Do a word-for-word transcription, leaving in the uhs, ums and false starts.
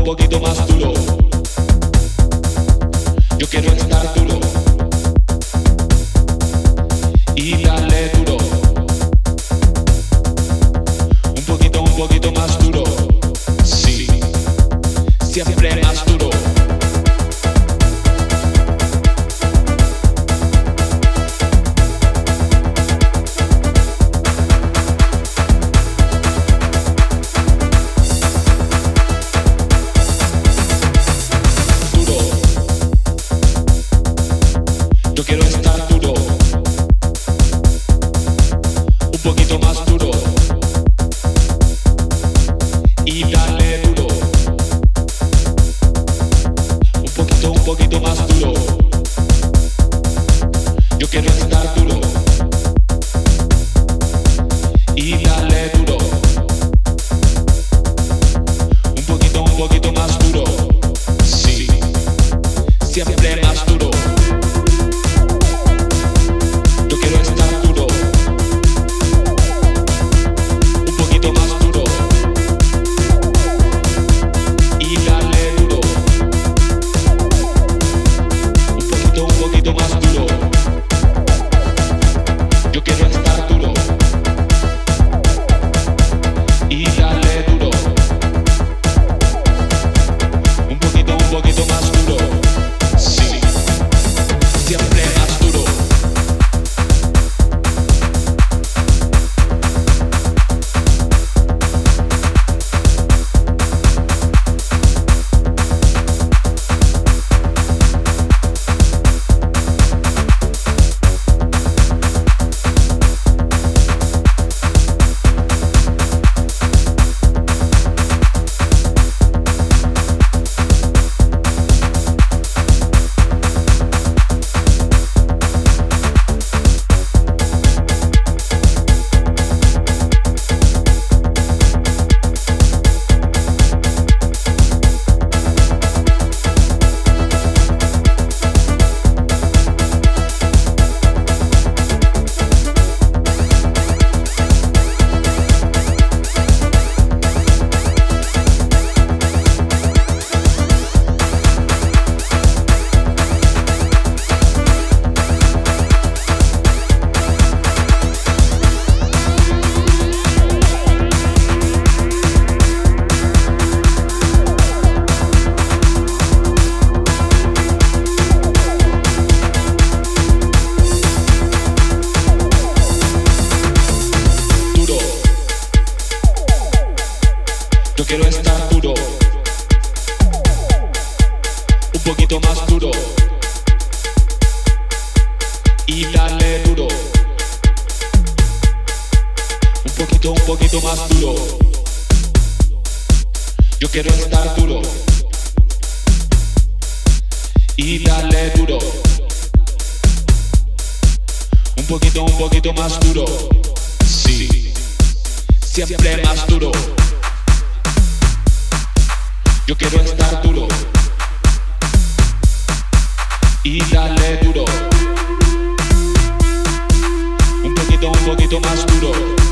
poquito más duro. Yo quiero estar duro y darle duro. Un poquito, un poquito más duro. Sí, siempre más duro. Yo quiero estar duro, un poquito más duro y darle duro. Un poquito, un poquito más duro. Yo quiero estar duro y darle duro. Un poquito, un poquito más duro. Sí, siempre más duro. Yo quiero estar duro, un poquito más duro y darle duro. Un poquito, un poquito más duro. Yo quiero estar duro y darle duro. Un poquito, un poquito más duro. Sí, siempre más duro. Yo quiero estar duro y darle duro. Un poquito, un poquito más duro.